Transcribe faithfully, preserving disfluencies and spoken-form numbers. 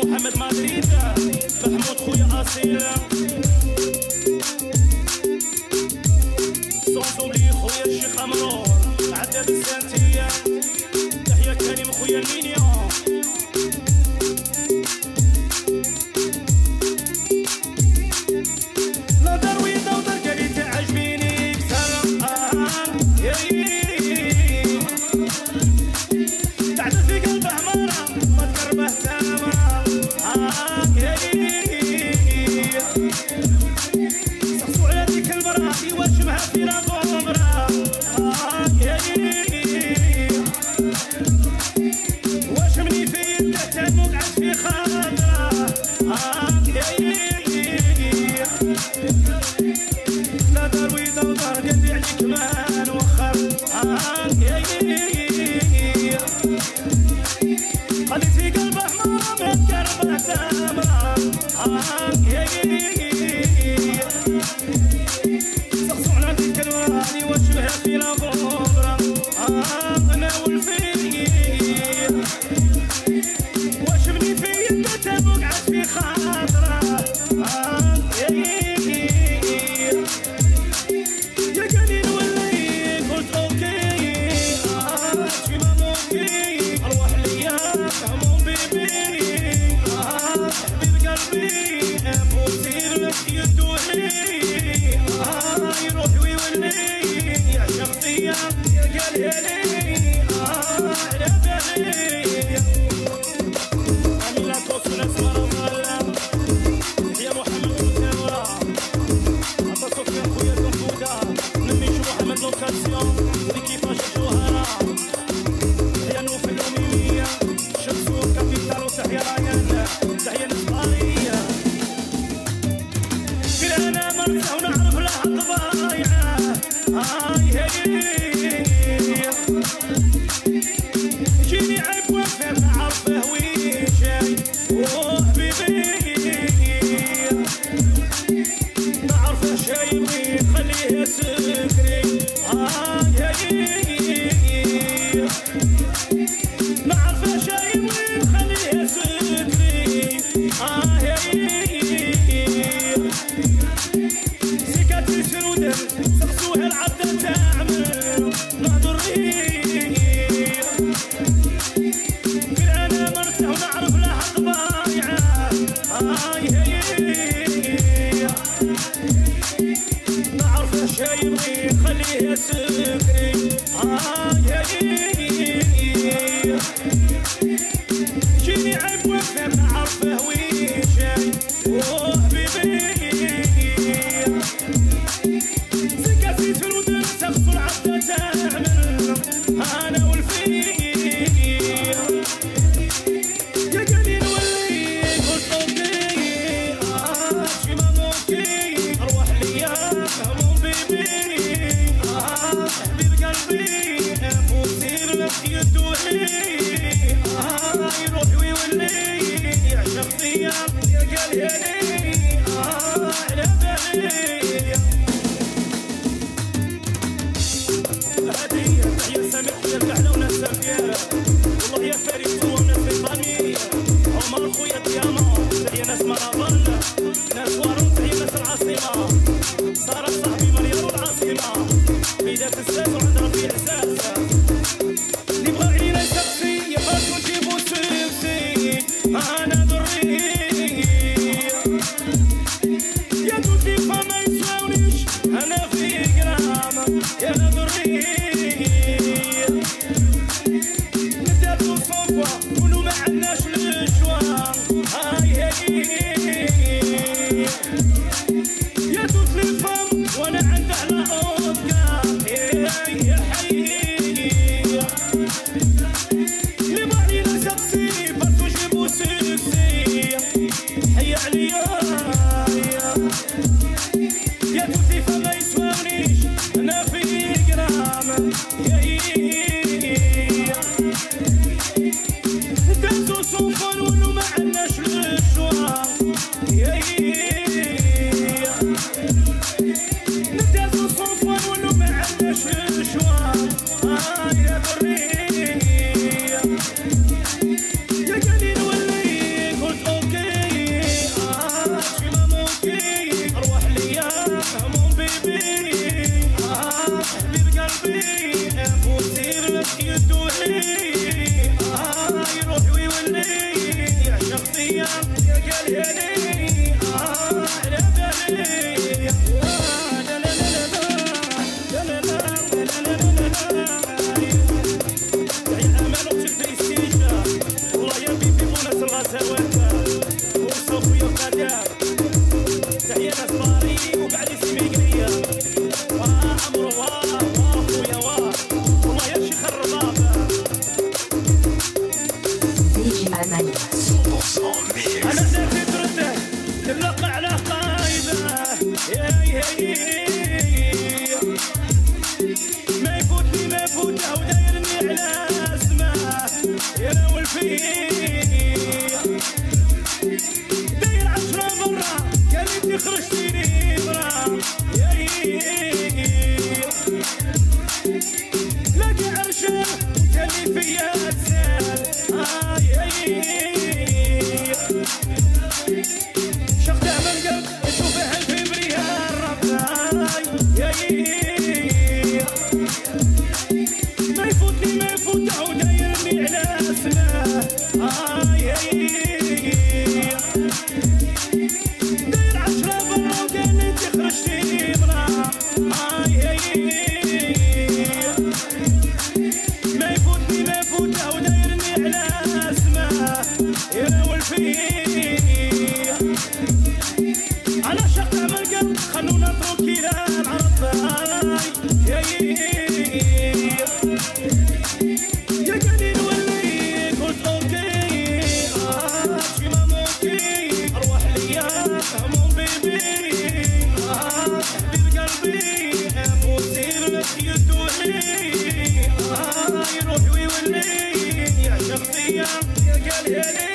محمد مدريد محمود خويا اصيل صوصولي خويا الشيخ امرور عداد السانتيه تحية كريم خويا المينيا لا درويضه ودار كالي تعجبيني كثر تعدل في قلبه مرة ما تقربه تامرة سقسو على ديك المرأة يواشمها في غمرة واشمني في يده تنقعد في خاطرة لا درويضة ودار قلبي عليك ما نوخر خليت في قلبه حمرا من كربه تامرة سقسو على ديك الوراني واشبه في الغمرة انا والفيل واشبني في يده تبقعد في خاطرة يا قليل ولي قلت اوكي شي ما ممكن اروح ليا هموم بيبي حبيب قلبي بوصير لك يدوهي يروح ويولي يعشق فيا يا قليلي على بالي امين لا توصل اسمر ظلام يا محمد الثورة عطا صوفيا خويا الكمبودا نمي شو محمد لوكاسيون لكيفاش الجوهرة تحية نوف الأميمية شمسو كابيتالو تحية رايان تحية الإسبانية كل أنا مرته ونعرف لها الطبايعة جيني عيب وفر نعرفه وين جاي وحبيبي نعرفه شاي وين خليه سكري نعرفه شاي وين خليه سكري سكاتي سرودن سقسوها العبدة تعمل نهضري كل انا مرته ونعرف لها طبايعه نعرفه شاي وين خليه سكري جيني عيب وفر نعرفه وين جاي وحبيبي سكاتي سرودن سقسو العبدة تعمل انا والفيل يا قليل ولي قلت اوكي شي ما ممكن اروح ليا هموم بيبي حبيب قلبي بوصير لك يدوهي يروح ويولي يعشق فيا يا قليلي على بالي هدية تحية سامي خويا الكحلة وناس سافية والله يا فريد هو ناس بريطانية عمر خويا دياما تحية ناس مرابل ناس وارون تحية ناس العاصمة سارة صاحبي مريم العاصمة بيدات الساس وعندها في احساس اللي بغا عيني سقسي يبغاكو نجيبو سكسي انا دري يا دوتي فما يساونيش انا في قرام يا دري نداتو صوفة ولو ما عندناش الجوان هاي هاي يا دوت لي فم وانا عند على اوكا يا حي اللي بغي سقسي برضو جيبو سكسي حي عليا يا دوتي فما يسواونيش انا في قرام يا دازو صوفان ولو ما عندناش الجوان يا ندازو صوفان ولو ما عندناش الجوان يا بري يا قليل ولي قلت شخصية يا قال يا لي آه على بالي لا لا لا لا لا لا لا لا لا تعي أمل وتشد السيجة والله يا بيبي وناس الغزوات وصوفي وقدام تعي ناس باري وقاعد يسمي قليا واه عمرو واه واه خويا واه والله يا شيخ الربابة أنا دافي ترده تلقى على قايدة ما يفوتني ما يفوته ودايرني على اسمه يا والفي داير عشرة برا قال انت خرجتيني برا لاقي عرشه وتالي فيا تسال آه شقته من قلب يشوفه الفبري الرباي ما يفوتني ما يفوته ودايرني على اسمه آه داير عشرة برا وقال انت خرجتيني برا آه ما يفوتني ما يفوته ودايرني على اسمه يا والفي على شقة من القلب خلونا نترك إلى العرب يا يا قليل ولي قلت اوكي اه شي ما ممكن اروح ليا هموم بيبي اه تحبيب قلبي اموتي لك يدولي اه يروح ويولي يا شخصية يا قال يا لي